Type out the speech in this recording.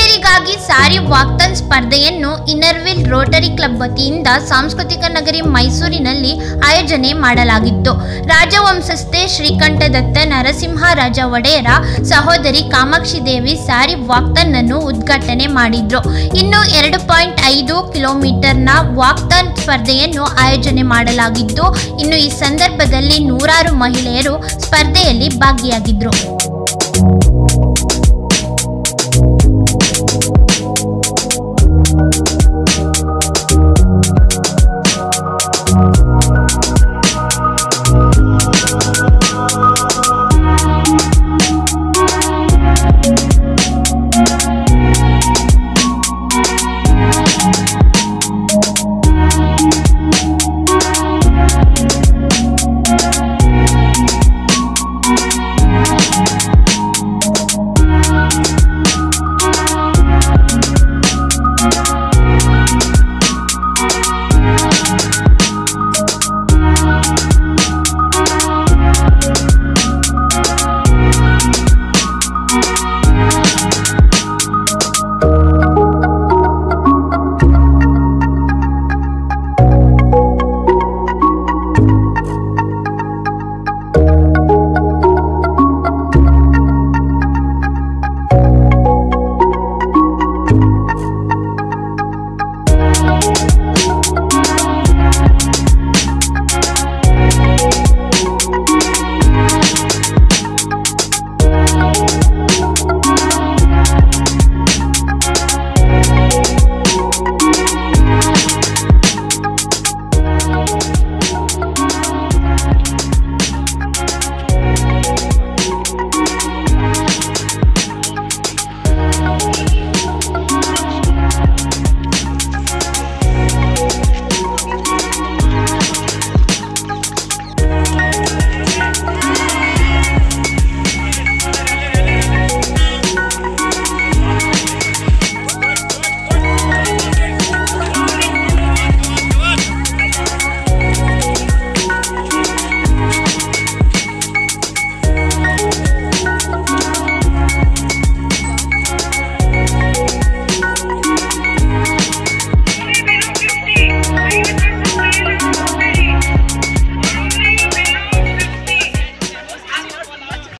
ಮಹಿಳೆಯರಿಗಾಗಿ ಸಾರಿ ವಾಕ್ಥಾನ್ ಸ್ಪರ್ಧೆಯನ್ನು Inner Wheel Rotary club ವತಿಯಿಂದ ಸಾಂಸ್ಕೃತಿಕ ನಗರಿ ಮೈಸೂರಿನಲ್ಲಿ ಆಯೋಜನೆ ಮಾಡಲಾಗಿತ್ತು. ರಾಜವಂಶಸ್ಥೆ ಶ್ರೀಕಂಠದತ್ತ ನರಸಿಂಹರಾಜ ಒಡೆಯರ ಸಹೋದರಿ ಕಾಮಾಕ್ಷಿ ದೇವಿ ಸಾರಿ ವಾಕ್ಥಾನ್ ಅನ್ನು ಉದ್ಘಾಟನೆ ಮಾಡಿದ್ರು. ಇನ್ನು 2.5 ಕಿಲೋಮೀಟರ್ನ ವಾಕ್ಥಾನ್ ಸ್ಪರ್ಧೆಯನ್ನು ಆಯೋಜನೆ ಮಾಡಲಾಗಿದ್ದು, ಇನ್ನು ಈ ಸಂದರ್ಭದಲ್ಲಿ ನೂರಾರು ಮಹಿಳೆಯರು ಸ್ಪರ್ಧೆಯಲ್ಲಿ ಭಾಗಿಯಾಗಿದ್ರು.